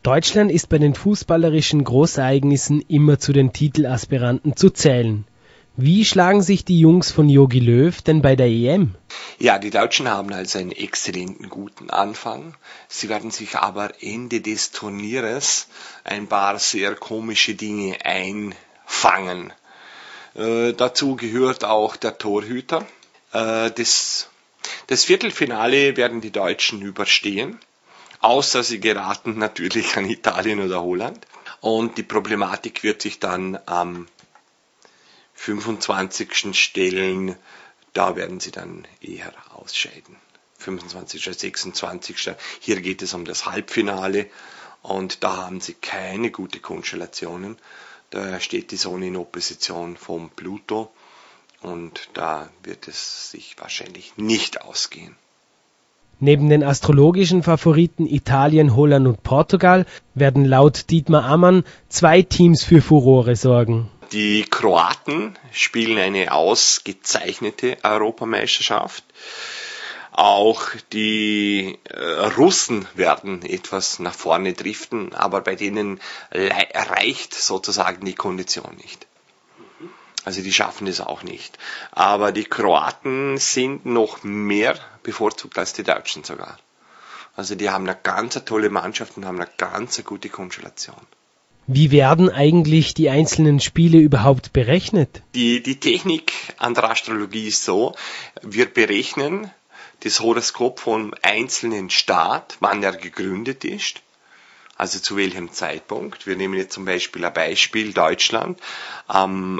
Deutschland ist bei den fußballerischen Großereignissen immer zu den Titelaspiranten zu zählen. Wie schlagen sich die Jungs von Jogi Löw denn bei der EM? Ja, die Deutschen haben also einen exzellenten guten Anfang. Sie werden sich aber Ende des Turnieres ein paar sehr komische Dinge einfangen. Dazu gehört auch der Torhüter. Das Viertelfinale werden die Deutschen überstehen. Außer sie geraten natürlich an Italien oder Holland. Und die Problematik wird sich dann am 25. stellen, da werden sie dann eher ausscheiden. 25., 26. Hier geht es um das Halbfinale und da haben sie keine gute Konstellationen. Da steht die Sonne in Opposition vom Pluto und da wird es sich wahrscheinlich nicht ausgehen. Neben den astrologischen Favoriten Italien, Holland und Portugal werden laut Dietmar Ammann 2 Teams für Furore sorgen. Die Kroaten spielen eine ausgezeichnete Europameisterschaft. Auch die Russen werden etwas nach vorne driften, aber bei denen reicht sozusagen die Kondition nicht. Also die schaffen das auch nicht. Aber die Kroaten sind noch mehr bevorzugt als die Deutschen sogar. Also die haben eine ganz tolle Mannschaft und haben eine ganz gute Konstellation. Wie werden eigentlich die einzelnen Spiele überhaupt berechnet? Die Technik an der Astrologie ist so, wir berechnen das Horoskop vom einzelnen Staat, wann er gegründet ist. Also zu welchem Zeitpunkt. Wir nehmen jetzt zum Beispiel ein Beispiel Deutschland am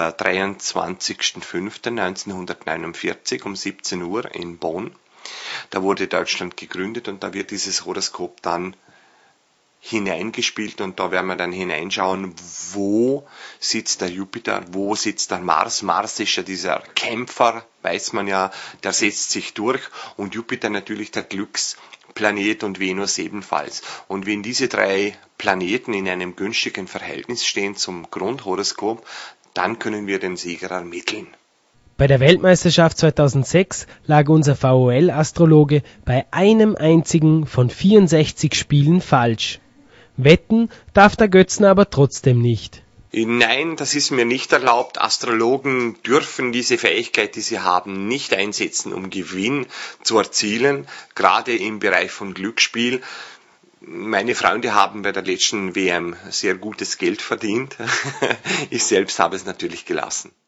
23.05.1949 um 17 Uhr in Bonn. Da wurde Deutschland gegründet und da wird dieses Horoskop dann hineingespielt und da werden wir dann hineinschauen, wo sitzt der Jupiter, wo sitzt der Mars. Mars ist ja dieser Kämpfer, weiß man ja, der setzt sich durch und Jupiter natürlich der Glücksplanet und Venus ebenfalls. Und wenn diese 3 Planeten in einem günstigen Verhältnis stehen zum Grundhoroskop, dann können wir den Sieger ermitteln. Bei der Weltmeisterschaft 2006 lag unser VOL-Astrologe bei einem einzigen von 64 Spielen falsch. Wetten darf der Götzner aber trotzdem nicht. Nein, das ist mir nicht erlaubt. Astrologen dürfen diese Fähigkeit, die sie haben, nicht einsetzen, um Gewinn zu erzielen, gerade im Bereich von Glücksspiel. Meine Freunde haben bei der letzten WM sehr gutes Geld verdient. Ich selbst habe es natürlich gelassen.